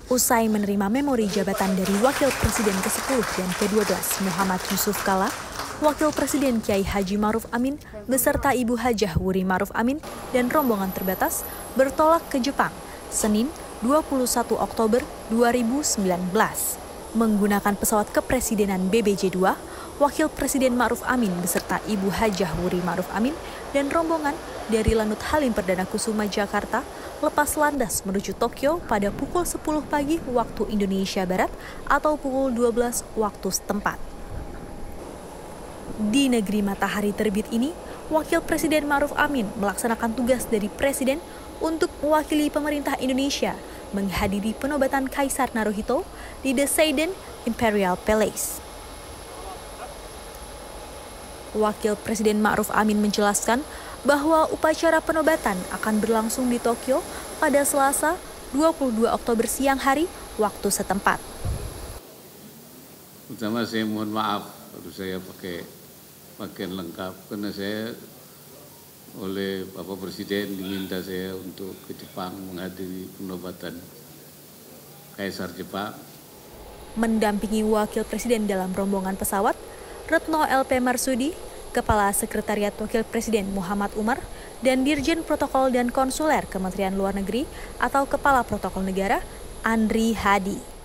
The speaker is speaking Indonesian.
Usai menerima memori jabatan dari Wakil Presiden ke-10 dan ke-12 Muhammad Yusuf Kala, Wakil Presiden Kiai Haji Ma'ruf Amin beserta Ibu Hajah Wuri Ma'ruf Amin dan rombongan terbatas bertolak ke Jepang Senin 21 Oktober 2019. Menggunakan pesawat kepresidenan BBJ-2, Wakil Presiden Ma'ruf Amin beserta Ibu Hajah Wuri Ma'ruf Amin dan rombongan dari Lanut Halim Perdana Kusuma Jakarta lepas landas menuju Tokyo pada pukul 10 pagi waktu Indonesia Barat atau pukul 12 waktu setempat. Di negeri matahari terbit ini, Wakil Presiden Ma'ruf Amin melaksanakan tugas dari Presiden untuk mewakili pemerintah Indonesia menghadiri penobatan Kaisar Naruhito di The Seiden Imperial Palace. Wakil Presiden Ma'ruf Amin menjelaskan bahwa upacara penobatan akan berlangsung di Tokyo pada Selasa 22 Oktober siang hari waktu setempat. Pertama saya mohon maaf kalau saya pakai pakaian lengkap karena saya oleh Bapak Presiden diminta saya untuk ke Jepang menghadiri penobatan Kaisar Jepang. Mendampingi Wakil Presiden dalam rombongan pesawat, Retno LP Marsudi, Kepala Sekretariat Wakil Presiden Muhammad Umar, dan Dirjen Protokol dan Konsuler Kementerian Luar Negeri atau Kepala Protokol Negara Andri Hadi.